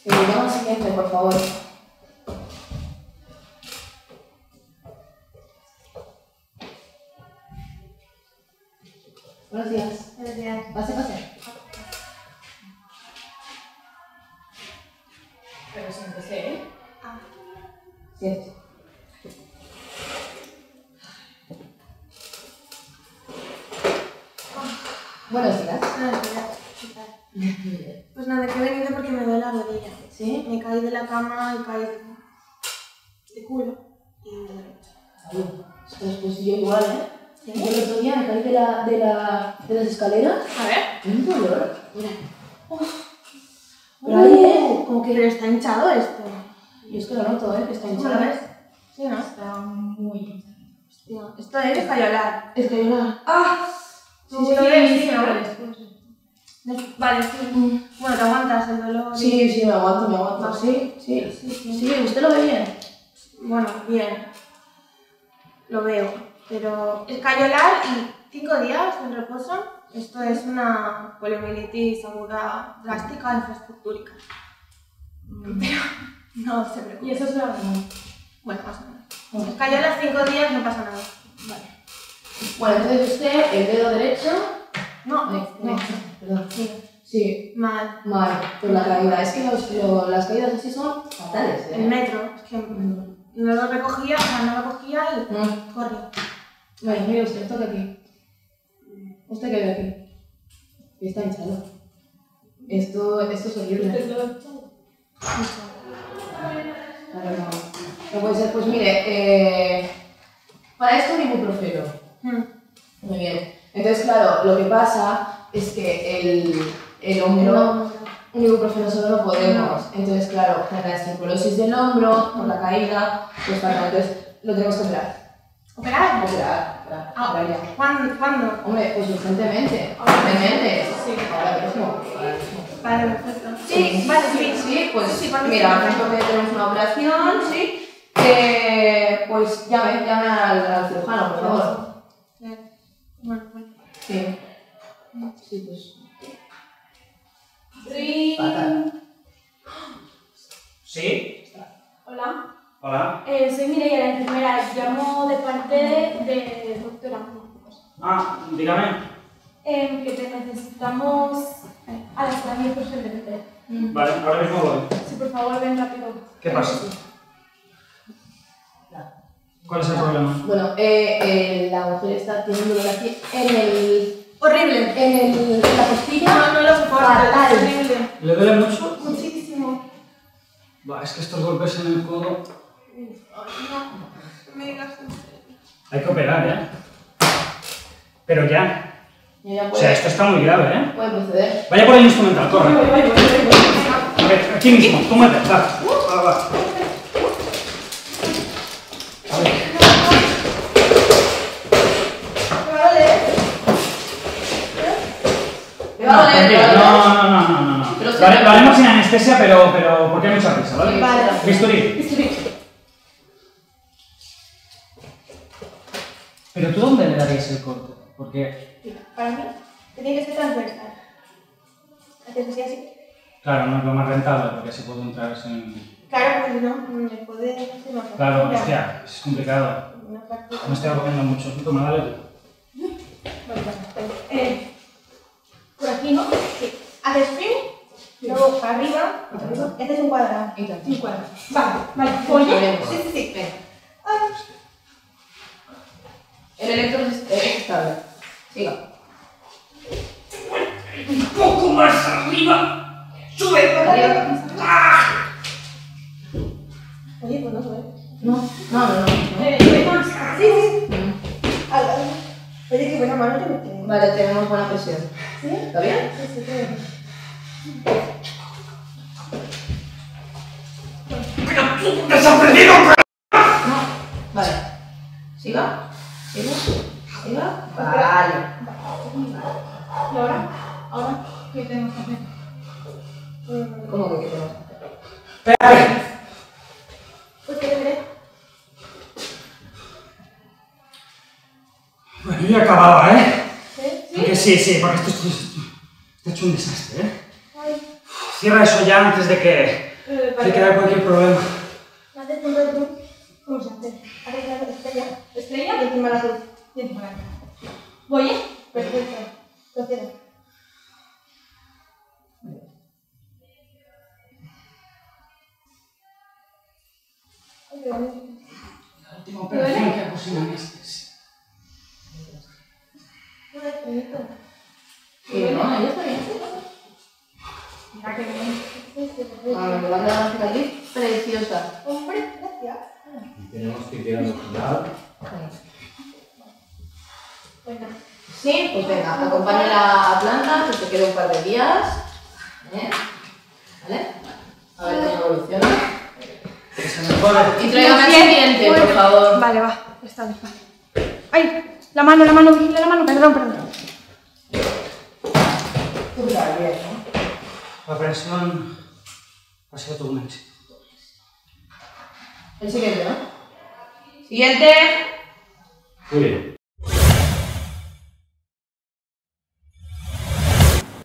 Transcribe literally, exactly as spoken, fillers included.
Eh, llama al siguiente, por favor. Buenos días. Buenos días. Pase, pase. Pero siéntese, ¿eh? Ah. Siéntese. Buenos días. Buenos días. ¿Qué tal? Pues nada, que he venido porque me duele la rodilla. ¿Sí? Me caí de la cama y caí de, de culo y me duele. Ostras, pues yo igual, ¿eh? ¿Sí? Yo el otro día me caí de, la, de, la, de las escaleras. A ver. Un dolor. Mira. Oh. Pero ahí, ¿eh? Como que... Pero está hinchado esto. Yo es que lo noto, ¿eh? Que está ¿Cómo hinchado. lo ves? Sí, ¿no? Está muy hinchado. Hostia. Esto es escayolar. Es que yo la... ¡Ah! Sí, ¿Tú sí, lo ves? sí, Sí, ¿no? pero después. Des- Vale, sí. Mm. Bueno, te aguantas el dolor. Sí, y- sí, me aguanto, me aguanto. Vale. Sí, sí. Sí, sí. Sí, ¿usted lo ve bien? Bueno, bien. Lo veo. Pero escayolar y cinco días en reposo. Esto es una poliomielitis aguda drástica infraestructúrica. Pero no se preocupe. Y eso es grave. Bueno, más o menos. Escayolar cinco días no pasa nada. Vale. Bueno, entonces usted, el dedo derecho... No, Ay, no. no, perdón. Sí. Sí, Mal. mal, por la caída. Es que los, lo- las caídas así son fatales, El ¿eh? metro. Es que Mm. no lo recogía, o sea, no lo cogía y Mm. corría. Vale, mire usted, toque aquí. ¿Usted qué ve aquí? Y está hinchado. Esto, esto es horrible. Claro, no. No puede ser. Pues mire, eh, para esto un ibuprofeno. Mm. Muy bien. Entonces, claro, lo que pasa es que el, el hombro, un ibuprofeno solo no podemos. Entonces, claro, la estreptolosis del hombro, por la caída, pues para entonces lo tenemos que operar. ¿Operar? Operar, operar, Ah, operar ya. ¿Cuándo? ¿Cuándo? Hombre, pues urgentemente, urgentemente. Sí. Ahora mismo, ahora mismo. Vale, perfecto. Sí, vale, sí. Sí, pues Sí, cuando mira, esté justo que tenemos una operación, sí. Eh, pues llame, llame al, al cirujano, por favor. Bien. Bueno, bueno. Sí. Sí, pues. Sí. Fatal. ¿Sí? Hola. Hola. Eh, soy Mireia, la enfermera. Llamo de parte de doctora. Ah, dígame. Eh, que te necesitamos a las diez urgentemente. Vale, ahora mismo voy. Si por favor ven rápido. ¿Qué pasa? ¿Cuál es el problema? Bueno, eh, eh, la mujer está teniendo dolor aquí en el. Horrible. en, el, en la costilla. No, no lo soporto. Fatal. Es horrible. ¿Le duele mucho? Muchísimo. Va, es que estos golpes en el codo... Ay, no. No me digas en serio. Hay que operar, ¿eh? Pero ya. Y ella O puede, sea, esto está muy grave, ¿eh? puede proceder. Vaya por el instrumental, corre. Voy, voy, voy, voy, voy. A ver, aquí mismo, tú muévete, va. Va, va. A ver. Me va a doler. Me va a doler, me va a doler. No, no, no, no, no, no. Pero sí. Vale, lo haremos sin anestesia, pero, pero porque hay mucha prisa, ¿vale? Vale. Bisturí. Bisturí. Pero tú, ¿dónde le darías el corte? Porque, Para mí, tiene que ser transversal. Haces así, así. claro, no es lo más rentable, porque así puedo entrar sin... Claro, porque si no, me puede hacer una Claro, fractura. hostia, es complicado. Una fractura. Me estoy comiendo mucho. Toma, dale tú. Vale, vale. Eh, por aquí, ¿no? Sí. Haces fin, luego para arriba, para arriba, y haces un cuadrado. Y tanto. Un cuadrado. Vale, vale. Oye, Veremos. sí, sí, sí. Ven. Ay. El electro es es estable. Siga. ¡Un poco más arriba! ¡Sube! Arriba. ¡Ah! Oye, pues no sube. No, no, no, no. Eh, ¿sube más? Sí, sí. Mm. Al- al- Oye, qué buena mano te metí. Vale, tenemos buena presión. ¿Sí? ¿Está bien? Sí, sí, sí. ¡Pero tú te has aprendido! No. Vale. Siga. Siga. Siga. Vale. ¿Y ahora? ¿Ahora qué tenemos que hacer? Mm, ¿Cómo que qué tenemos que hacer? Espérate. Pues que veré. Bueno, ya acababa, ¿eh? ¿Sí? Porque sí, sí, porque esto, esto, esto, esto ha hecho un desastre, ¿eh? Ay. Cierra eso ya antes de que, Eh, Se queda cualquier problema. Haces punto de cruz. ¿Cómo se hace? Haces la estrella. Estrella y encima la cruz. Y encima la cruz. ¿Voy, eh? Perfecto. Lo quiero. La última operación que hago sin anestesia. Una estrellita. Y no, ahí está bien. Mira qué bien. A ver, me va a quedar una cicatriz preciosa. Hombre, gracias. Y tenemos que ir al final. Bueno. Sí, pues venga, acompáñala a planta, que te quede un par de días. ¿Eh? ¿Vale? A ver cómo evoluciona. Que se mejore. Y tráigame al siguiente, por favor. Vale, va. Está bien, vale. ¡Ay! La mano, la mano, vigila la mano. Perdón, perdón. Tú sabes bien, ¿no? La operación ha sido todo un éxito. El siguiente, ¿no? Siguiente. Muy bien.